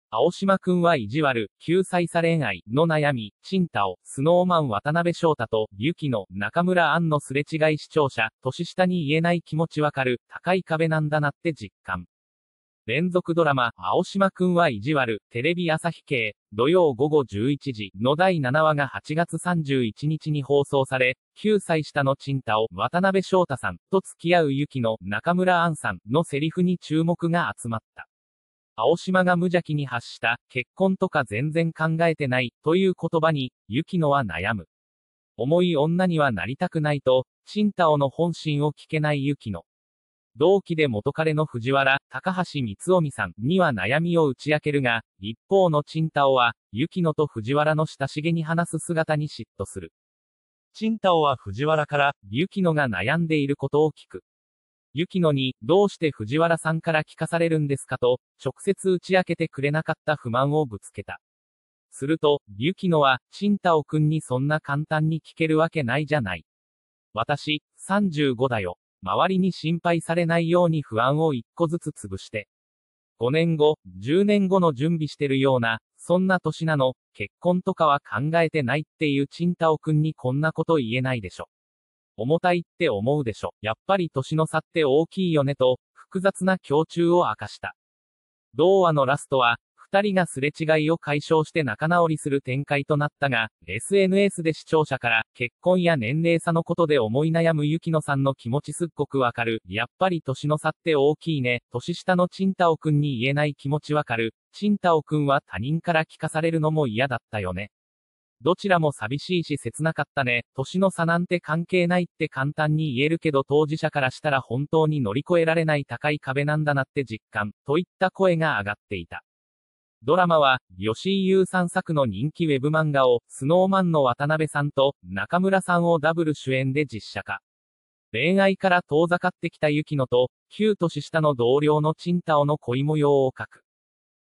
青島くんは意地悪、9歳差恋愛の悩み、チンタオ、スノーマン渡辺翔太と、ユキノ、中村アンのすれ違い視聴者、年下に言えない気持ちわかる、高い壁なんだなって実感。連続ドラマ、青島くんは意地悪、テレビ朝日系、土曜午後11時の第7話が8月31日に放送され、9歳下のチンタオ、渡辺翔太さんと付き合うユキノ、中村アンさんのセリフに注目が集まった。青島が無邪気に発した、結婚とか全然考えてない、という言葉に、ユキノは悩む。重い女にはなりたくないと、チンタオの本心を聞けないユキノ。同期で元彼の藤原、高橋光臣さんには悩みを打ち明けるが、一方のチンタオは、ユキノと藤原の親しげに話す姿に嫉妬する。チンタオは藤原から、ユキノが悩んでいることを聞く。ユキノに、どうして藤原さんから聞かされるんですかと、直接打ち明けてくれなかった不満をぶつけた。すると、ユキノは、チンタオくんにそんな簡単に聞けるわけないじゃない。私、35だよ。周りに心配されないように不安を一個ずつ潰して。5年後、10年後の準備してるような、そんな年なの、結婚とかは考えてないっていうチンタオくんにこんなこと言えないでしょ。重たいって思うでしょ。やっぱり年の差って大きいよねと、複雑な胸中を明かした。同話のラストは、二人がすれ違いを解消して仲直りする展開となったが、SNS で視聴者から、結婚や年齢差のことで思い悩むユキノさんの気持ちすっごくわかる。やっぱり年の差って大きいね。年下のチンタオくんに言えない気持ちわかる。チンタオくんは他人から聞かされるのも嫌だったよね。どちらも寂しいし切なかったね。年の差なんて関係ないって簡単に言えるけど当事者からしたら本当に乗り越えられない高い壁なんだなって実感、といった声が上がっていた。ドラマは、吉井優さん作の人気ウェブ漫画を、スノーマンの渡辺さんと、中村さんをダブル主演で実写化。恋愛から遠ざかってきたユキノと、9年下の同僚のチンタオの恋模様を描く。